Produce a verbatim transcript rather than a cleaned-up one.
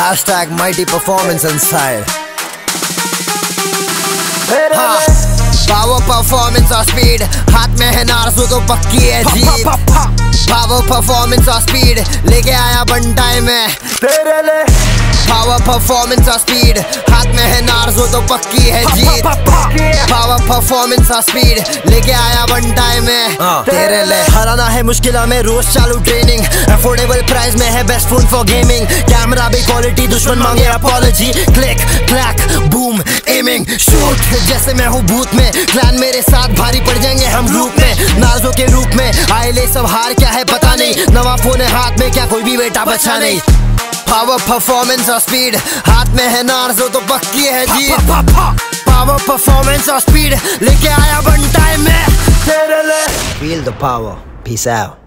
Hashtag mighty performance and style. Power performance और speed, हाथ में है नार्जो तो पक्की है जीत। पावर परफॉर्मेंस और स्पीड लेके आया बंटाई में तेरे लिए। पावर परफॉर्मेंस और स्पीड, हाथ में है नार्जो तो पक्की है जीत। पावर परफॉर्मेंस और स्पीड लेके आया बंटाई में तेरे लिए। हराना है मुश्किल में रोज चालू ट्रेनिंग, अफोर्डेबल प्राइस में है best phone for gaming. Camera भी क्वालिटी, दुश्मन मांगे apology. Click clack boom aiming shoot, जैसे मैं हूँ भूत में। क्लैन मेरे साथ भारी पड़ जाएंगे हम ग्रुप में, नार्जो के रूप में। आए ले सब हार क्या है पता नहीं, नवा फोन है हाथ में, क्या कोई भी बेटा बचा नहीं। पावर परफॉर्मेंस और स्पीड, हाथ में है नार्जो तो पक्की है जीत। पावर परफॉर्मेंस और स्पीड लेके आया बंटाई में तेरे लिए। Feel the power. Peace out.